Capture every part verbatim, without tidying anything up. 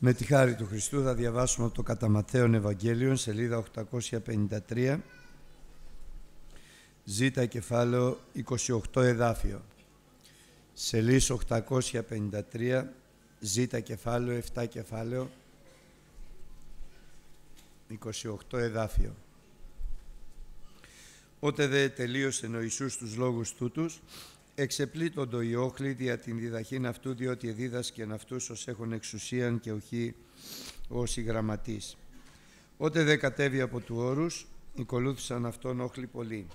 Με τη χάρη του Χριστού θα διαβάσουμε από το κατά Ματθαίον Ευαγγέλιο, σελίδα οκτακόσια πενήντα τρία, ζήτα κεφάλαιο είκοσι οκτώ εδάφιο. Σελίδα οκτακόσια πενήντα τρία, ζήτα κεφάλαιο επτά κεφάλαιο, είκοσι οκτώ εδάφιο. Ότε δε τελείωσε ο Ιησούς τους λόγους τούτους, εξεπλήττον το Ιόχλη δια την διδαχήν αυτού, διότι εδίδασκεν αυτούς ως έχουν εξουσίαν και οχι ως οι γραμματείς. Ότε δε κατέβη από του όρους, ακολούθησαν αυτόν όχλοι πολλοί.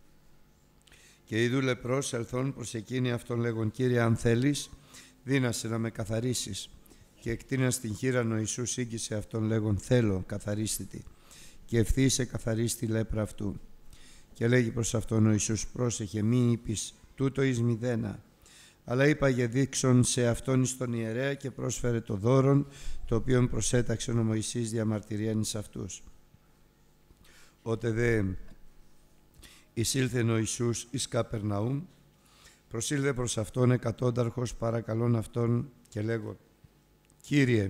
Και ειδού λεπρός ελθόν προς εκείνη αυτόν λέγον, Κύριε, αν θέλεις, δύνασε να με καθαρίσεις. Και εκτείνας την χείραν ο Ιησούς ήγγισε αυτόν λέγον, θέλω, καθαρίστητη. Και ευθύς εκαθαρίστη λέπρα αυτού. Και λέγει προς αυτόν ο Ιησούς, πρόσεχε, μη είπεις τούτο εις μηδένα, αλλά είπαγε δείξον σε αυτόν εις τον ιερέα και πρόσφερε το δώρον, το οποίο προσέταξε ο Μωυσής διαμαρτυρίαν εις αυτούς. Ότε δε εισήλθεν ο Ιησούς εις Καπερναούμ, προσήλθε προς αυτόν εκατόνταρχος παρακαλών αυτόν και λέγον, Κύριε,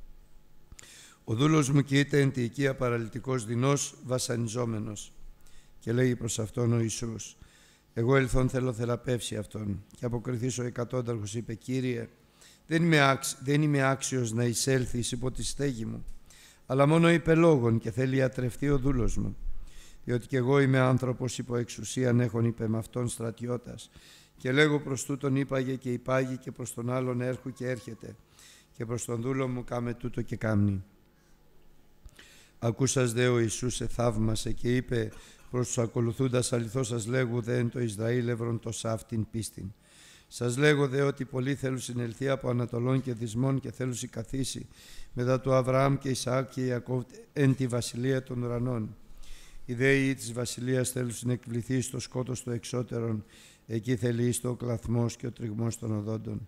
ο δούλος μου κοίται εν τη οικία παραλυτικός δεινός βασανιζόμενος. Και λέγει προς αυτόν ο Ιησούς, εγώ ελθόν θέλω θεραπεύσει αυτόν. Και αποκριθείς ο εκατόνταρχος είπε, Κύριε, δεν είμαι, άξι, δεν είμαι άξιος να εισέλθεις υπό τη στέγη μου, αλλά μόνο είπε λόγον και θέλει ιατρευτεί ο δούλος μου. Διότι κι εγώ είμαι άνθρωπος υπό εξουσίαν έχων είπε με αυτόν στρατιώτας. Και λέγω προς τούτον είπαγε και υπάγει και προς τον άλλον έρχου και έρχεται. Και προς τον δούλο μου κάμε τούτο και κάμνη. Ακούσας δε ο Ιησούς εθαύμασε και είπε προς τους ακολουθούντας, αληθώς σας λέγω δε εν το Ισραήλ εύρον το σάφτην πίστην. Σας λέγω δε ότι πολλοί θέλουν συνελθεί από Ανατολών και Δυσμών και θέλουν καθίσει μετά του Αβραάμ και Ισαάκ και Ιακώβ εν τη βασιλεία των ουρανών. Οι δέοι της βασιλείας θέλουν συνεκβληθεί στο σκότος των εξώτερων, εκεί θέλει εις το κλαθμός και ο τριγμός των οδόντων.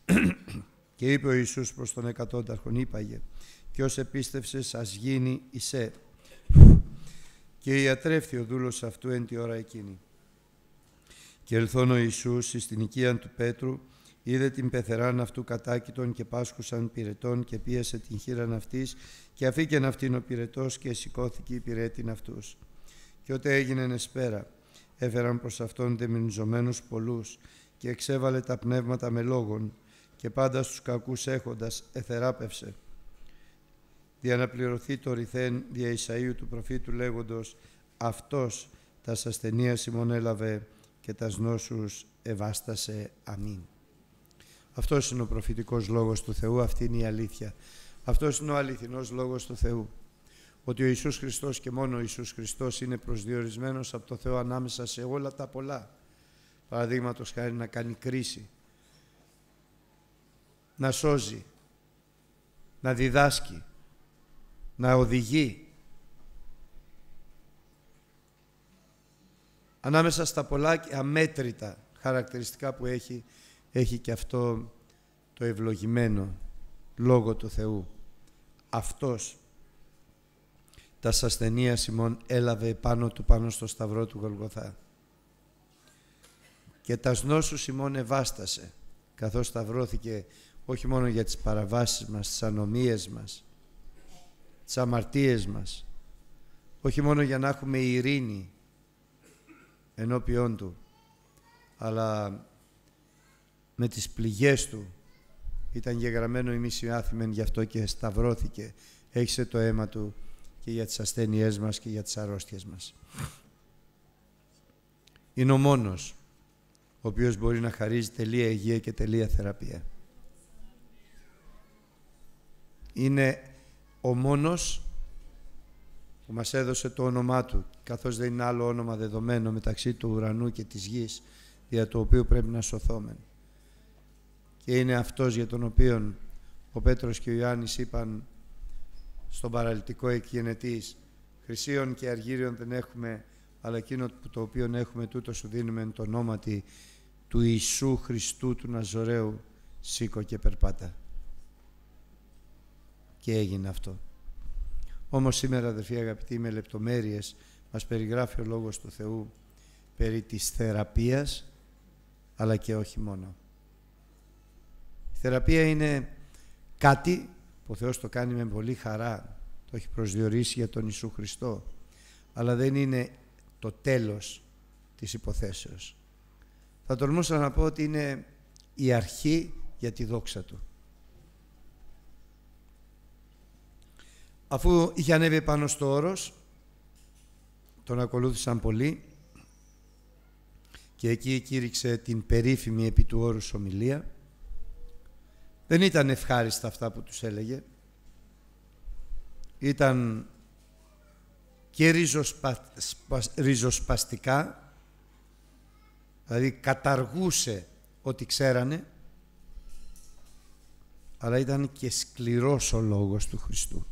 Και είπε ο Ιησούς προς τον εκατόνταρχον, είπαγε, και ως επίστευσες ας γίνει εισέ. Και ιατρεύθη ο δούλος αυτού εν τη ώρα εκείνη. Και ελθόν ο Ιησούς εις την οικίαν του Πέτρου, είδε την πεθεράν αυτού κατάκητον και πάσχουσαν πυρετών και πίεσε την χείραν αυτής και αφήκεν αυτήν ο πυρετός και σηκώθηκε η πυρέτην αυτούς. Και ότε έγινεν εσπέρα, έφεραν προς αυτόν δεμηνζωμένους πολλούς και εξέβαλε τα πνεύματα με λόγων και πάντα στους κακούς έχοντας εθεράπευσε. Δια να πληρωθεί το ρηθέν δια Ισαΐου του προφήτου λέγοντος, αυτός τας ασθενείας ημών έλαβε και τας νόσους ευάστασε. Αμήν. Αυτός είναι ο προφητικός λόγος του Θεού, αυτή είναι η αλήθεια. Αυτός είναι ο αληθινός λόγος του Θεού. Ότι ο Ιησούς Χριστός και μόνο ο Ιησούς Χριστός είναι προσδιορισμένος από το Θεό ανάμεσα σε όλα τα πολλά. Παραδείγματος χάρη να κάνει κρίση, να σώζει, να διδάσκει, να οδηγεί. Ανάμεσα στα πολλά και αμέτρητα χαρακτηριστικά που έχει, έχει και αυτό το ευλογημένο λόγο του Θεού. Αυτός τας ασθενείας ημών έλαβε πάνω του πάνω στο σταυρό του Γολγοθά και τας νόσους ημών ευάστασε, καθώς σταυρώθηκε όχι μόνο για τις παραβάσεις μας, τις ανομίες μας, τις αμαρτίες μας, όχι μόνο για να έχουμε ειρήνη ενώπιόν Του, αλλά με τις πληγές Του ήταν γεγραμμένο ημείς οι άθυμεν, γι' αυτό και σταυρώθηκε, έχισε το αίμα Του και για τις ασθένειές μας και για τις αρρώστιες μας. Είναι ο μόνος ο οποίος μπορεί να χαρίζει τελεία υγεία και τελεία θεραπεία. Είναι ο μόνος που μας έδωσε το όνομά Του, καθώς δεν είναι άλλο όνομα δεδομένο μεταξύ του ουρανού και της γης, δια το οποίο πρέπει να σωθόμεν. Και είναι αυτός για τον οποίον ο Πέτρος και ο Ιωάννης είπαν στον παραλυτικό εκγενετής, χρυσίων και αργύριων δεν έχουμε, αλλά εκείνο το οποίο έχουμε τούτο σου δίνουμε εν το ονόματι του Ιησού Χριστού του Ναζωραίου, σήκω και περπάτα. Και έγινε αυτό. Όμως σήμερα, αδερφοί αγαπητοί, με λεπτομέρειες μας περιγράφει ο Λόγος του Θεού περί της θεραπείας, αλλά και όχι μόνο. Η θεραπεία είναι κάτι που ο Θεός το κάνει με πολύ χαρά, το έχει προσδιορίσει για τον Ιησού Χριστό, αλλά δεν είναι το τέλος της υποθέσεως. Θα τολμούσα να πω ότι είναι η αρχή για τη δόξα Του. Αφού είχε ανέβει πάνω στο όρος, τον ακολούθησαν πολλοί και εκεί κήρυξε την περίφημη επί του όρους ομιλία. Δεν ήταν ευχάριστα αυτά που τους έλεγε. Ήταν και ριζοσπα... ριζοσπαστικά, δηλαδή καταργούσε ό,τι ξέρανε, αλλά ήταν και σκληρός ο λόγος του Χριστού.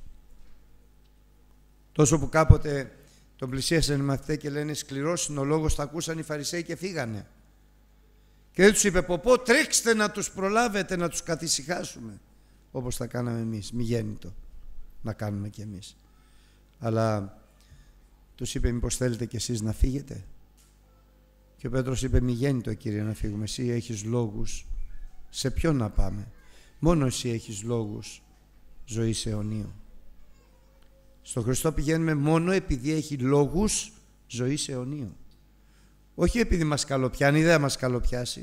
Τόσο που κάποτε τον πλησίασαν οι μαθητές και λένε σκληρός είναι ο λόγος, τα ακούσαν οι Φαρισαίοι και φύγανε. Και δεν τους είπε πω πω τρέξτε να τους προλάβετε, να τους καθησυχάσουμε, όπως θα κάναμε εμείς, μη γέννητο να κάνουμε κι εμείς. Αλλά τους είπε μήπως θέλετε κι εσείς να φύγετε? Και ο Πέτρος είπε μη γέννητο Κύριε να φύγουμε, εσύ έχεις λόγους. Σε ποιον να πάμε? Μόνο εσύ έχεις λόγους ζωής αιωνίου. Στον Χριστό πηγαίνουμε μόνο επειδή έχει λόγους ζωής αιωνίου. Όχι επειδή μας καλοπιάνει, δεν θα μας καλοπιάσει,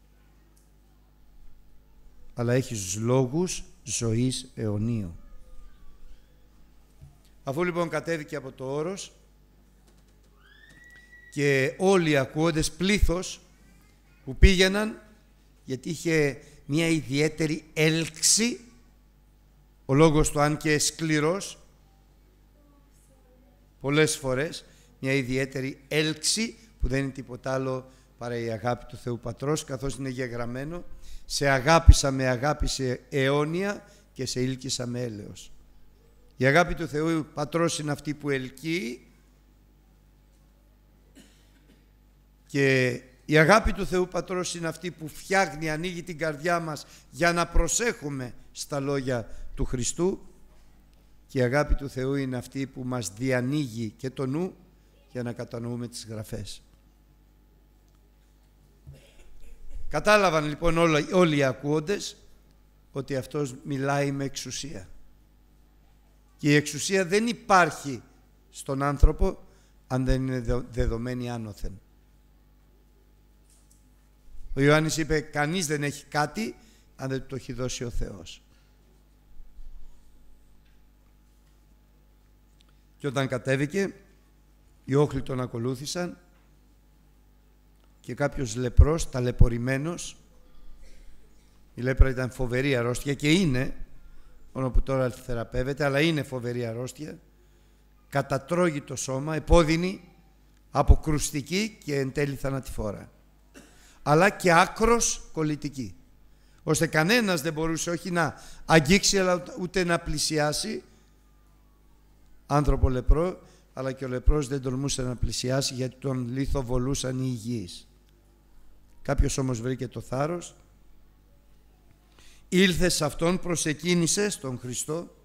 αλλά έχεις λόγους ζωής αιωνίου. Αφού λοιπόν κατέβηκε από το όρος και όλοι οι ακούοντες, πλήθος που πήγαιναν, γιατί είχε μια ιδιαίτερη έλξη, ο λόγος του αν και σκληρός, πολλές φορές μια ιδιαίτερη έλξη που δεν είναι τίποτα άλλο παρά η αγάπη του Θεού Πατρός, καθώς είναι γεγραμμένο σε αγάπησα με αγάπησε αιώνια και σε ήλκησα με έλεος. Η αγάπη του Θεού Πατρός είναι αυτή που ελκύει και η αγάπη του Θεού Πατρός είναι αυτή που φτιάχνει, ανοίγει την καρδιά μας για να προσέχουμε στα λόγια του Χριστού, και η αγάπη του Θεού είναι αυτή που μας διανοίγει και το νου για να κατανοούμε τις Γραφές. Κατάλαβαν λοιπόν όλοι, όλοι οι ακούοντες ότι αυτός μιλάει με εξουσία. Και η εξουσία δεν υπάρχει στον άνθρωπο αν δεν είναι δεδομένη άνωθεν. Ο Ιωάννης είπε κανείς δεν έχει κάτι αν δεν το έχει δώσει ο Θεός. Και όταν κατέβηκε, οι όχλοι τον ακολούθησαν και κάποιος λεπρός, ταλαιπωρημένος, η λέπρα ήταν φοβερή αρρώστια και είναι, μόνο που τώρα θεραπεύεται, αλλά είναι φοβερή αρρώστια, κατατρώγει το σώμα, επώδυνη, αποκρουστική και εν τέλει θανατηφόρα, αλλά και άκρος κολλητική, ώστε κανένας δεν μπορούσε όχι να αγγίξει αλλά ούτε να πλησιάσει άνθρωπο λεπρό, αλλά και ο λεπρός δεν τολμούσε να πλησιάσει γιατί τον λιθοβολούσαν οι υγιείς. Κάποιος όμως βρήκε το θάρρος, ήλθε σε αυτόν, προσεκίνησε στον Χριστό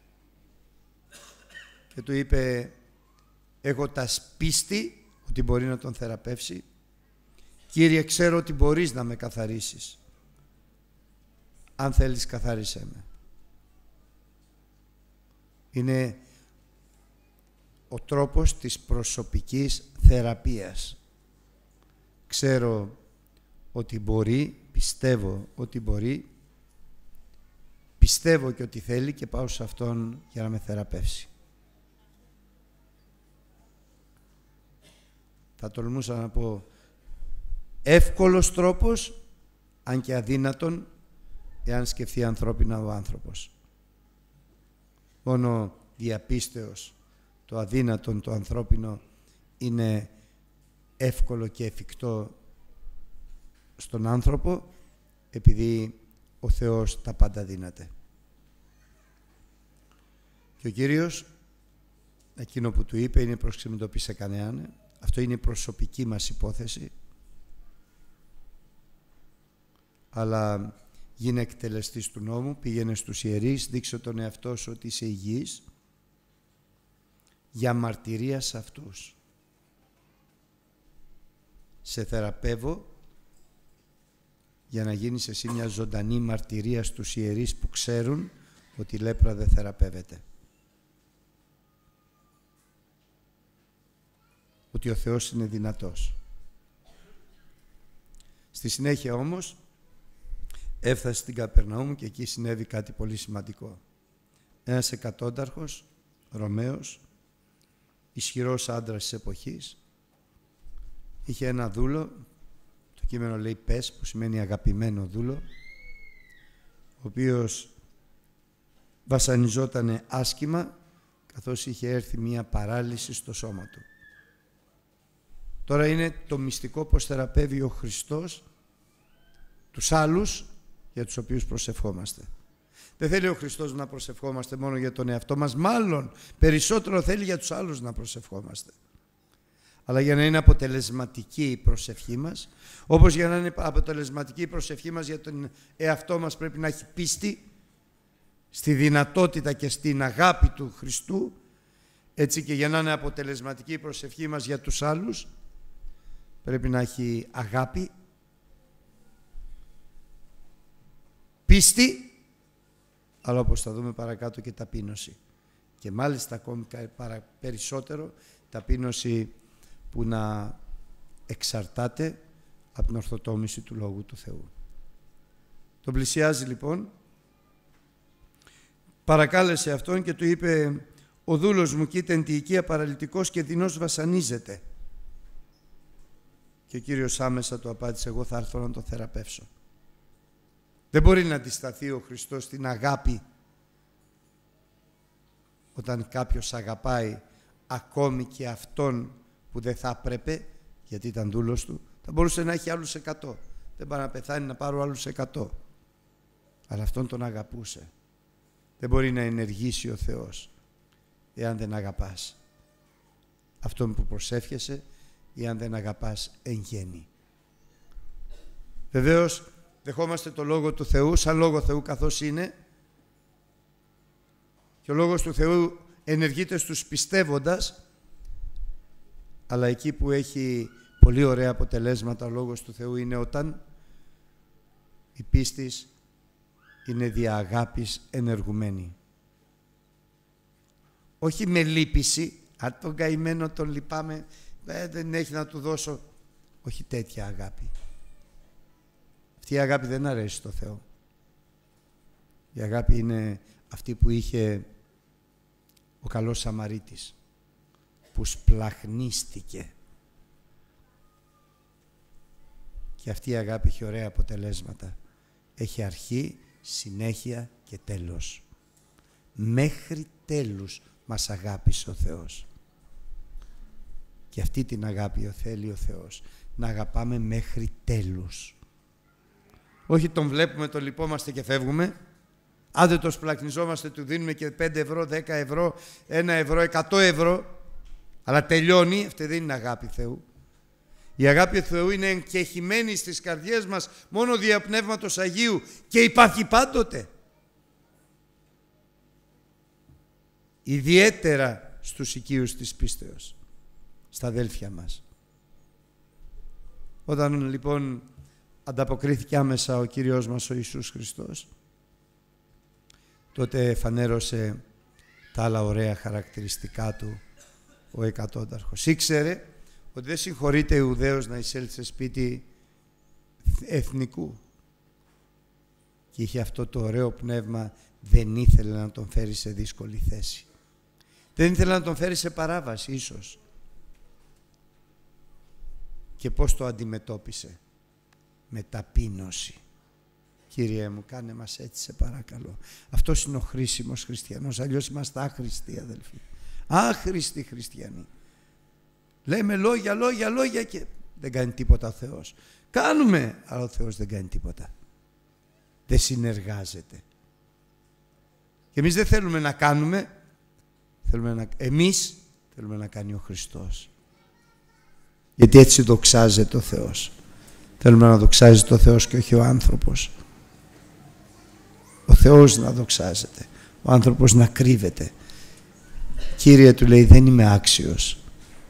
και του είπε έχω τα πίστη ότι μπορεί να τον θεραπεύσει. Κύριε, ξέρω ότι μπορείς να με καθαρίσεις. Αν θέλεις καθάρισέ με. Είναι ο τρόπος της προσωπικής θεραπείας. Ξέρω ότι μπορεί, πιστεύω ότι μπορεί, πιστεύω και ότι θέλει και πάω σε Αυτόν για να με θεραπεύσει. Θα τολμούσα να πω εύκολος τρόπος, αν και αδύνατον, εάν σκεφτεί ανθρώπινα ο άνθρωπος. Μόνο διαπίστεως το αδύνατον, το ανθρώπινο, είναι εύκολο και εφικτό στον άνθρωπο, επειδή ο Θεός τα πάντα δύναται. Και ο Κύριος, εκείνο που του είπε είναι πρόσεξε μην το πει σε κανέναν, αυτό είναι η προσωπική μας υπόθεση, αλλά γίνε εκτελεστής του νόμου, πήγαινε στους ιερείς, δείξε τον εαυτό σου ότι είσαι υγιής, για μαρτυρία σε αυτούς. Σε θεραπεύω για να γίνεις εσύ μια ζωντανή μαρτυρία στους ιερείς που ξέρουν ότι η λέπρα δεν θεραπεύεται. Ότι ο Θεός είναι δυνατός. Στη συνέχεια όμως έφτασε στην Καπερναούμ και εκεί συνέβη κάτι πολύ σημαντικό. Ένας εκατόνταρχος, Ρωμαίος, ισχυρός άντρας της εποχής, είχε ένα δούλο, το κείμενο λέει πες, που σημαίνει αγαπημένο δούλο, ο οποίος βασανιζότανε άσχημα καθώς είχε έρθει μία παράλυση στο σώμα του. Τώρα είναι το μυστικό πως θεραπεύει ο Χριστός τους άλλους για τους οποίους προσευχόμαστε. Δεν θέλει ο Χριστός να προσευχόμαστε μόνο για τον εαυτό μας, μάλλον περισσότερο θέλει για τους άλλους να προσευχόμαστε. Αλλά για να είναι αποτελεσματική η προσευχή μας, όπως για να είναι αποτελεσματική η προσευχή μας για τον εαυτό μας πρέπει να έχει πίστη στη δυνατότητα και στην αγάπη του Χριστού, έτσι και για να είναι αποτελεσματική η προσευχή μας για τους άλλους πρέπει να έχει αγάπη, πίστη, αλλά όπως θα δούμε παρακάτω και ταπείνωση. Και μάλιστα ακόμη περισσότερο ταπείνωση που να εξαρτάται από την ορθοτόμηση του Λόγου του Θεού. Τον πλησιάζει λοιπόν, παρακάλεσε αυτόν και του είπε «Ο δούλος μου κοίτα εν τη οικία παραλυτικός και δεινός βασανίζεται». Και ο Κύριος άμεσα του απάντησε «Εγώ θα έρθω να τον θεραπεύσω». Δεν μπορεί να αντισταθεί ο Χριστός στην αγάπη όταν κάποιος αγαπάει ακόμη και αυτόν που δεν θα έπρεπε, γιατί ήταν δούλος του. Θα μπορούσε να έχει άλλους εκατό. Δεν πάει να πεθάνει να πάρω άλλους εκατό. Αλλά αυτόν τον αγαπούσε. Δεν μπορεί να ενεργήσει ο Θεός εάν δεν αγαπάς αυτόν που προσεύχεσαι ή αν δεν αγαπάς εν γέννη. Βεβαίως δεχόμαστε το Λόγο του Θεού σαν Λόγο Θεού καθώς είναι, και ο Λόγος του Θεού ενεργείται στους πιστεύοντας, αλλά εκεί που έχει πολύ ωραία αποτελέσματα ο Λόγος του Θεού είναι όταν η πίστης είναι δια αγάπης ενεργουμένη. Όχι με λύπηση, αν τον καημένο τον λυπάμαι, ε, δεν έχει να του δώσω. Όχι τέτοια αγάπη. Αυτή η αγάπη δεν αρέσει στο Θεό. Η αγάπη είναι αυτή που είχε ο καλός Σαμαρίτης, που σπλαχνίστηκε. Και αυτή η αγάπη έχει ωραία αποτελέσματα. Έχει αρχή, συνέχεια και τέλος. Μέχρι τέλους μας αγάπησε ο Θεός. Και αυτή την αγάπη θέλει ο Θεός. Να αγαπάμε μέχρι τέλους. Όχι τον βλέπουμε, τον λυπόμαστε και φεύγουμε. Αν δεν το σπλαχνιζόμαστε, του δίνουμε και πέντε ευρώ, δέκα ευρώ, ένα ευρώ, εκατό ευρώ. Αλλά τελειώνει. Αυτή δεν είναι αγάπη Θεού. Η αγάπη του Θεού είναι εγκεχημένη στις καρδιές μας μόνο δια Πνεύματος Αγίου και υπάρχει πάντοτε. Ιδιαίτερα στους οικείους της πίστεως, στα αδέλφια μας. Όταν λοιπόν ανταποκρίθηκε άμεσα ο Κύριος μας ο Ιησούς Χριστός, τότε φανέρωσε τα άλλα ωραία χαρακτηριστικά του ο εκατόνταρχος. Ήξερε ότι δεν συγχωρείται Ιουδαίος να εισέλθει σε σπίτι εθνικού. Και είχε αυτό το ωραίο πνεύμα, δεν ήθελε να τον φέρει σε δύσκολη θέση. Δεν ήθελε να τον φέρει σε παράβαση ίσως. Και πώς το αντιμετώπισε? Με ταπείνωση. Κύριε μου, κάνε μας έτσι σε παρακαλώ. Αυτός είναι ο χρήσιμος χριστιανός, αλλιώς είμαστε άχρηστοι αδελφοί. Άχρηστοι χριστιανοί. Λέμε λόγια, λόγια, λόγια και δεν κάνει τίποτα ο Θεός. Κάνουμε, αλλά ο Θεός δεν κάνει τίποτα. Δεν συνεργάζεται. Και εμείς δεν θέλουμε να κάνουμε, θέλουμε να... εμείς θέλουμε να κάνει ο Χριστός. Γιατί έτσι δοξάζεται ο Θεός. Θέλουμε να δοξάζεται ο Θεός και όχι ο άνθρωπος. Ο Θεός να δοξάζεται. Ο άνθρωπος να κρύβεται. Κύριε, του λέει, δεν είμαι άξιος.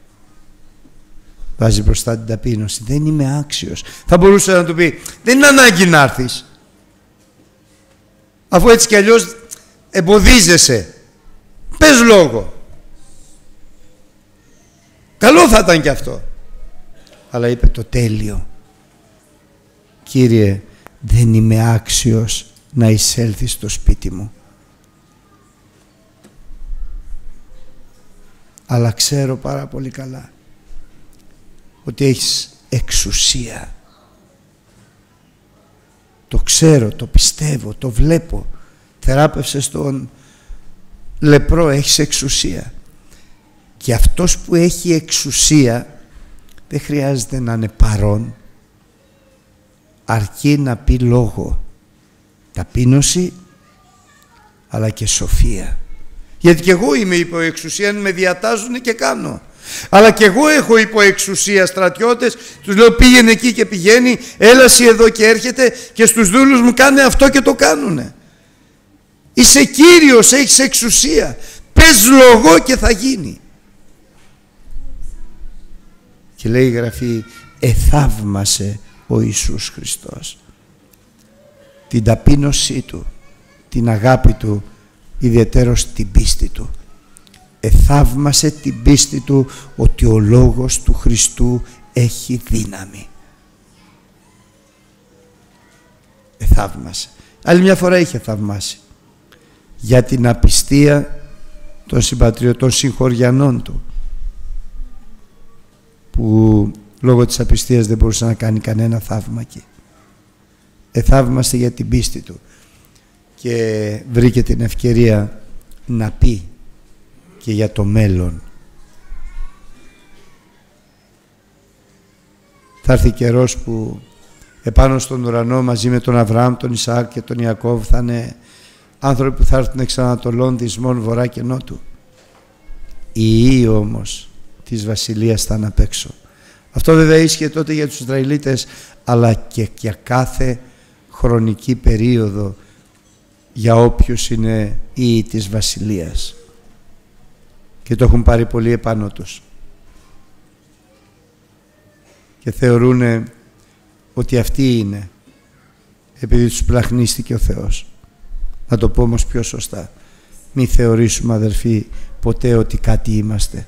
Βάζει μπροστά την ταπείνωση. Δεν είμαι άξιος. Θα μπορούσε να του πει, δεν είναι ανάγκη να έρθεις. Αφού έτσι κι αλλιώς εμποδίζεσαι, πες λόγο. Καλό θα ήταν και αυτό. Αλλά είπε το τέλειο. Κύριε, δεν είμαι άξιος να εισέλθεις στο σπίτι μου. Αλλά ξέρω πάρα πολύ καλά ότι έχεις εξουσία. Το ξέρω, το πιστεύω, το βλέπω. Θεράπευσες τον λεπρό, έχεις εξουσία. Και αυτός που έχει εξουσία δεν χρειάζεται να είναι παρόν, αρκεί να πει λόγο, ταπείνωση αλλά και σοφία. Γιατί και εγώ είμαι υπό εξουσία, με διατάζουν και κάνω. Αλλά και εγώ έχω υπό εξουσία στρατιώτες, τους λέω πήγαινε εκεί και πηγαίνει, έλαση εδώ και έρχεται, και στους δούλους μου κάνε αυτό και το κάνουνε. Είσαι Κύριος, έχεις εξουσία, πες λόγο και θα γίνει. Και λέει η Γραφή, εθαύμασε ο Ιησούς Χριστός την ταπείνωσή του, την αγάπη του, ιδιαιτέρως την πίστη του. Εθαύμασε την πίστη του ότι ο λόγος του Χριστού έχει δύναμη. Εθαύμασε. Άλλη μια φορά είχε θαυμάσει για την απιστία των συμπατριωτών συγχωριανών του, που λόγω της απιστίας δεν μπορούσε να κάνει κανένα θαύμα εκεί. Εθαύμασε για την πίστη του και βρήκε την ευκαιρία να πει και για το μέλλον. Θα έρθει καιρός που επάνω στον ουρανό μαζί με τον Αβραάμ, τον Ισαάκ και τον Ιακώβ θα είναι άνθρωποι που θα έρθουν εξ Ανατολών, Δυσμών, Βορρά και Νότου. Οι ιοί όμως της βασιλείας θα είναι απ' έξω. Αυτό βέβαια ίσχυε τότε για τους Ισραηλίτες, αλλά και για κάθε χρονική περίοδο για όποιους είναι ιοί της βασιλείας. Και το έχουν πάρει πολύ επάνω τους. Και θεωρούν ότι αυτοί είναι, επειδή τους πλαχνίστηκε ο Θεός. Να το πω όμως πιο σωστά. Μη θεωρήσουμε, αδερφοί, ποτέ ότι κάτι είμαστε.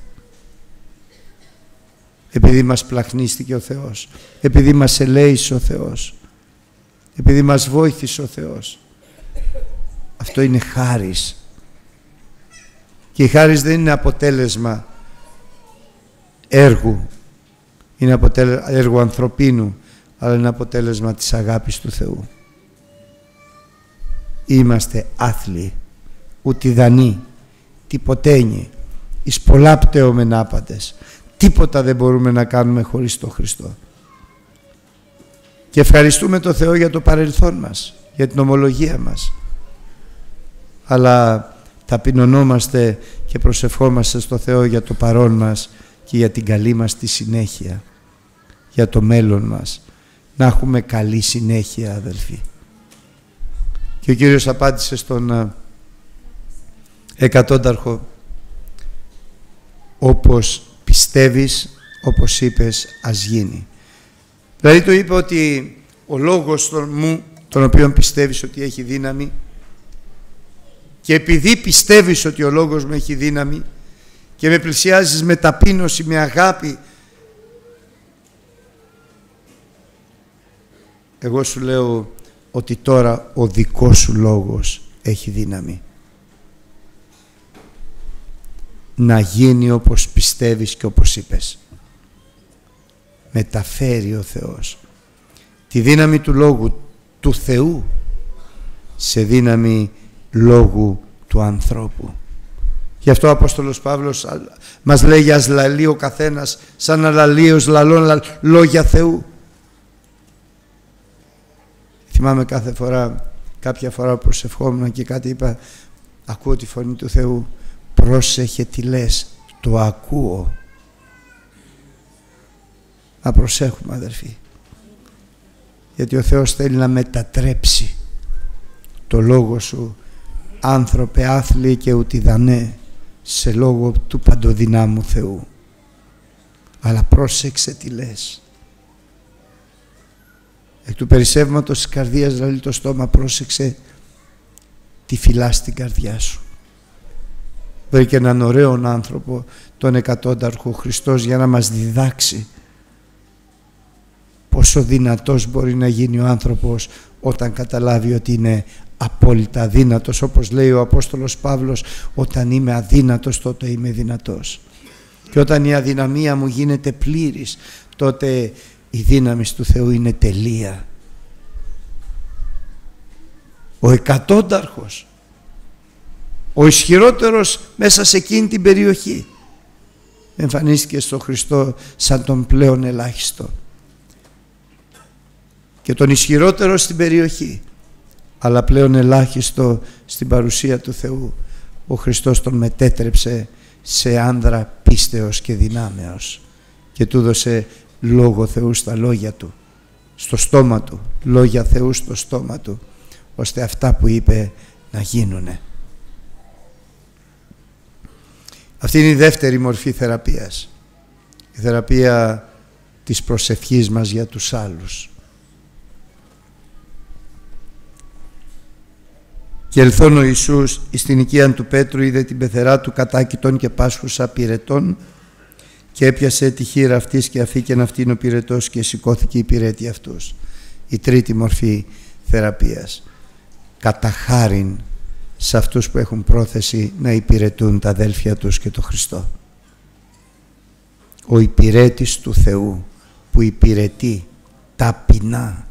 Επειδή μας πλαχνίστηκε ο Θεός, επειδή μας ελέησε ο Θεός, επειδή μας βοήθησε ο Θεός. Αυτό είναι χάρις. Και η χάρις δεν είναι αποτέλεσμα έργου, είναι αποτέλεσμα έργου ανθρωπίνου, αλλά είναι αποτέλεσμα της αγάπης του Θεού. Είμαστε άθλοι, ουτιδανοί, τυποτένιοι, εις πολλά πτεώμεν άπαντες. Τίποτα δεν μπορούμε να κάνουμε χωρίς τον Χριστό. Και ευχαριστούμε τον Θεό για το παρελθόν μας, για την ομολογία μας. Αλλά ταπεινωνόμαστε και προσευχόμαστε στο Θεό για το παρόν μας και για την καλή μας τη συνέχεια, για το μέλλον μας. Να έχουμε καλή συνέχεια, αδελφοί. Και ο Κύριος απάντησε στον εκατόνταρχο, όπως πιστεύεις, όπως είπες, ας γίνει. Δηλαδή του είπε ότι ο λόγος τον μου, τον οποίο πιστεύεις ότι έχει δύναμη, και επειδή πιστεύεις ότι ο λόγος μου έχει δύναμη και με πλησιάζεις με ταπείνωση, με αγάπη, εγώ σου λέω ότι τώρα ο δικός σου λόγος έχει δύναμη. Να γίνει όπως πιστεύεις και όπως είπες. Μεταφέρει ο Θεός τη δύναμη του λόγου του Θεού σε δύναμη λόγου του ανθρώπου. Γι' αυτό ο Απόστολος Παύλος μας λέει, ας λαλεί ο καθένας σαν αλαλίος λαλών λόγια Θεού. Θυμάμαι κάθε φορά, κάποια φορά που προσευχόμουν και κάτι είπα, ακούω τη φωνή του Θεού, πρόσεχε τι λες, το ακούω. Να προσέχουμε, αδερφοί, γιατί ο Θεός θέλει να μετατρέψει το λόγο σου, άνθρωπε άθλιοι και ουτιδανέ, σε λόγο του παντοδυνάμου Θεού. Αλλά πρόσεξε τι λες. Εκ του περισσεύματος της καρδίας λαλεί το στόμα, πρόσεξε τη φυλάς στην καρδιά σου. Βρήκε έναν ωραίο άνθρωπο, τον εκατόνταρχο Χριστός, για να μας διδάξει πόσο δυνατός μπορεί να γίνει ο άνθρωπος όταν καταλάβει ότι είναι απόλυτα αδύνατος. Όπως λέει ο Απόστολος Παύλος, όταν είμαι αδύνατος τότε είμαι δυνατός. Και όταν η αδυναμία μου γίνεται πλήρης, τότε η δύναμη του Θεού είναι τελεία. Ο εκατόνταρχος, ο ισχυρότερος μέσα σε εκείνη την περιοχή, εμφανίστηκε στον Χριστό σαν τον πλέον ελάχιστο και τον ισχυρότερο στην περιοχή, αλλά πλέον ελάχιστο στην παρουσία του Θεού. Ο Χριστός τον μετέτρεψε σε άνδρα πίστεως και δυνάμεως και του έδωσε λόγο Θεού στα λόγια του, στο στόμα του, λόγια Θεού στο στόμα του, ώστε αυτά που είπε να γίνουνε. Αυτή είναι η δεύτερη μορφή θεραπείας, η θεραπεία της προσευχής μας για τους άλλους. Και ελθόν ο Ιησούς εις την οικίαν του Πέτρου είδε την πεθερά του κατάκητον και πάσχουσα πυρετών και έπιασε τη χείρα αυτής και αφήκεν αυτήν ο πυρετός και σηκώθηκε η πυρέτη αυτούς. Η τρίτη μορφή θεραπείας, κατά χάριν σε αυτούς που έχουν πρόθεση να υπηρετούν τα αδέλφια τους και το Χριστό. Ο υπηρέτης του Θεού που υπηρετεί ταπεινά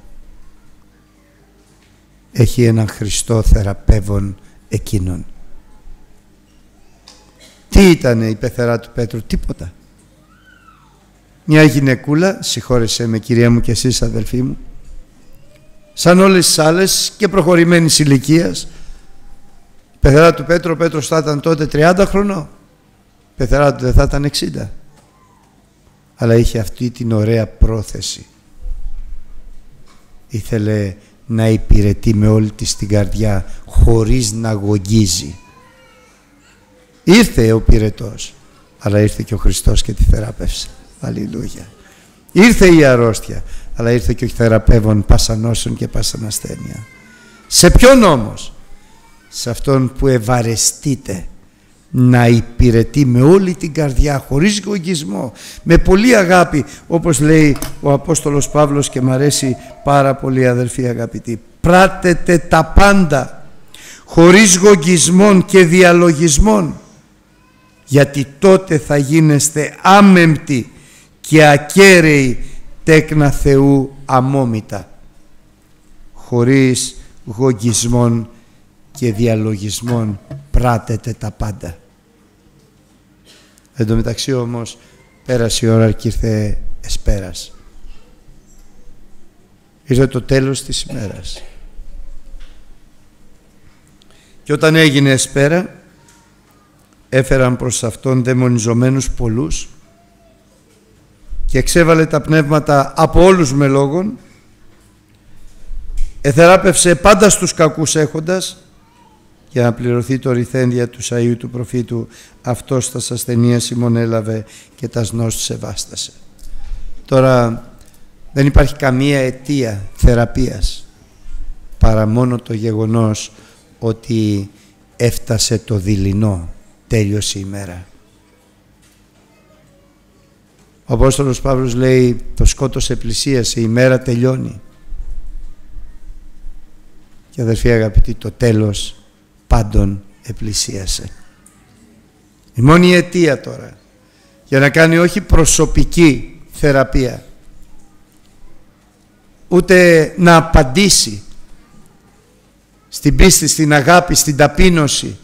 έχει έναν Χριστό θεραπεύον εκείνον. Τι ήτανε η πεθερά του Πέτρου? Τίποτα. Μια γυναικούλα, συγχώρεσέ με κυρία μου και εσείς αδελφοί μου, σαν όλες τις άλλες και προχωρημένης ηλικίας. Η πεθερά του Πέτρου, ο Πέτρος θα ήταν τότε τριάντα χρονών, η πεθερά του δεν θα ήταν εξήντα, αλλά είχε αυτή την ωραία πρόθεση. Ήθελε να υπηρετεί με όλη της την καρδιά, χωρίς να γογγίζει. Ήρθε ο πυρετός, αλλά ήρθε και ο Χριστός και τη θεράπευσε. Αλληλούια. Ήρθε η αρρώστια, αλλά ήρθε και ο θεραπεύων πάσαν νόσων και πάσαν ασθένεια. Σε ποιον όμως? Σε αυτόν που ευαρεστείται να υπηρετεί με όλη την καρδιά, χωρίς γογγισμό, με πολύ αγάπη, όπως λέει ο Απόστολος Παύλος, και μ' αρέσει πάρα πολύ αδελφοί αγαπητοί. Πράτετε τα πάντα χωρίς γογγισμών και διαλογισμών, γιατί τότε θα γίνεστε άμεμπτοι και ακέραιοι τέκνα Θεού αμόμητα, χωρίς γογγισμών και διαλογισμών πράτετε τα πάντα. Εν τω μεταξύ όμως πέρασε η ώρα και ήρθε εσπέρας. Ήρθε το τέλος της ημέρας. Και όταν έγινε εσπέρα, έφεραν προς αυτόν δαιμονιζομένους πολλούς και εξέβαλε τα πνεύματα από όλους με λόγων, εθεράπευσε πάντα στους κακούς έχοντας, για να πληρωθεί το ρηθέντια του Σαΐου του προφήτου, αυτός τας ασθενείας ημών έλαβε και τας νόσους ευάστασε. Τώρα δεν υπάρχει καμία αιτία θεραπείας παρά μόνο το γεγονός ότι έφτασε το δειλινό, τέλειωσε η μέρα. Ο Απόστολος Παύλος λέει, το σκότος επλησίασε, η μέρα τελειώνει. Και αδερφοί αγαπητοί, το τέλος πάντων επλησίασε. Η μόνη αιτία τώρα για να κάνει όχι προσωπική θεραπεία, ούτε να απαντήσει στην πίστη, στην αγάπη, στην ταπείνωση,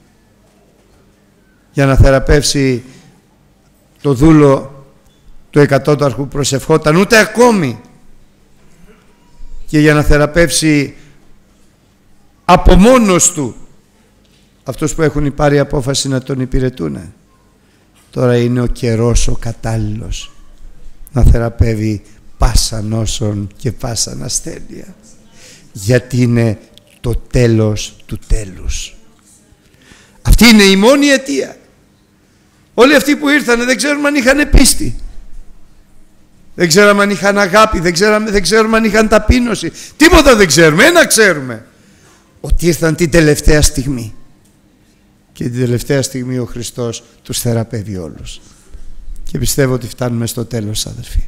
για να θεραπεύσει το δούλο του εκατόνταρχου που προσευχόταν, ούτε ακόμη και για να θεραπεύσει από μόνος του αυτούς που έχουν πάρει απόφαση να τον υπηρετούν. Τώρα είναι ο καιρός ο κατάλληλος να θεραπεύει πάσα νόσων και πάσα ασθένεια, γιατί είναι το τέλος του τέλους. Αυτή είναι η μόνη αιτία. Όλοι αυτοί που ήρθανε δεν ξέρουμε αν είχαν πίστη, δεν ξέρουμε αν είχαν αγάπη, δεν ξέρουμε, δεν ξέρουμε αν είχαν ταπείνωση, τίποτα δεν ξέρουμε. Ένα ξέρουμε, ότι ήρθαν την τελευταία στιγμή. Και την τελευταία στιγμή ο Χριστός τους θεραπεύει όλους. Και πιστεύω ότι φτάνουμε στο τέλος, αδελφοί.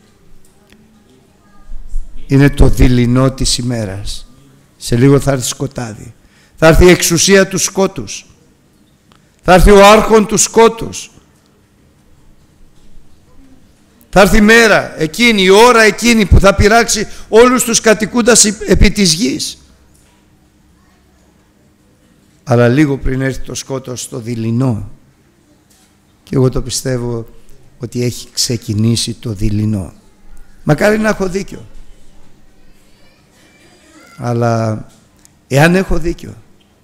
Είναι το δειλινό της ημέρας. Σε λίγο θα έρθει σκοτάδι. Θα έρθει η εξουσία του σκότους. Θα έρθει ο άρχον του σκότους. Θα έρθει η μέρα εκείνη, η ώρα εκείνη που θα πειράξει όλους τους κατοικούντας επί της γης. Αλλά λίγο πριν έρθει το σκότος στο δειλινό, και εγώ το πιστεύω ότι έχει ξεκινήσει το δειλινό. Μακάρι να έχω δίκιο. Αλλά εάν έχω δίκιο,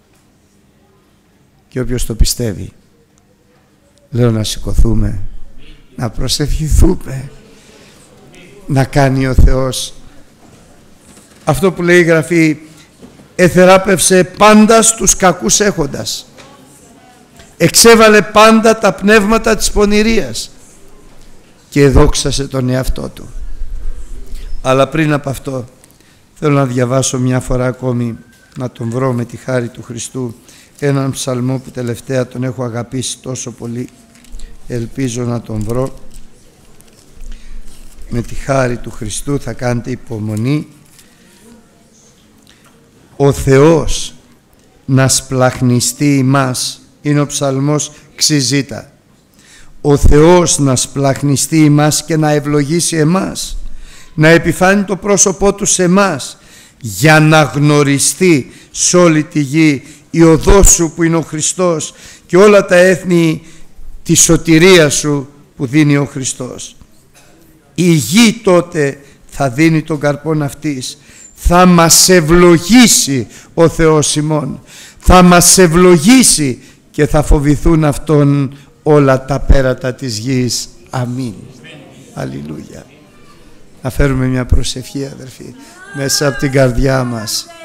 και όποιος το πιστεύει, λέω να σηκωθούμε, να προσευχηθούμε, να κάνει ο Θεός αυτό που λέει η Γραφή: εθεράπευσε πάντα στους κακούς έχοντας, εξέβαλε πάντα τα πνεύματα της πονηρίας και εδόξασε τον εαυτό του. Αλλά πριν από αυτό θέλω να διαβάσω μια φορά ακόμη, να τον βρω με τη χάρη του Χριστού, έναν ψαλμό που τελευταία τον έχω αγαπήσει τόσο πολύ. Ελπίζω να τον βρω. Με τη χάρη του Χριστού θα κάνετε υπομονή. Ο Θεός να σπλαχνιστεί ημάς, είναι ο ψαλμός Ξιζήτα. Ο Θεός να σπλαχνιστεί ημάς και να ευλογήσει εμάς, να επιφάνει το πρόσωπό του σε εμάς, για να γνωριστεί σε όλη τη γη η οδός σου που είναι ο Χριστός και όλα τα έθνη τη σωτηρία σου που δίνει ο Χριστός. Η γη τότε θα δίνει τον καρπόν αυτής. Θα μας ευλογήσει ο Θεός ημών. Θα μας ευλογήσει και θα φοβηθούν Αυτόν όλα τα πέρατα της γης. Αμήν. Αλληλούια. Να φέρουμε μια προσευχή, αδερφοί, μέσα από την καρδιά μας.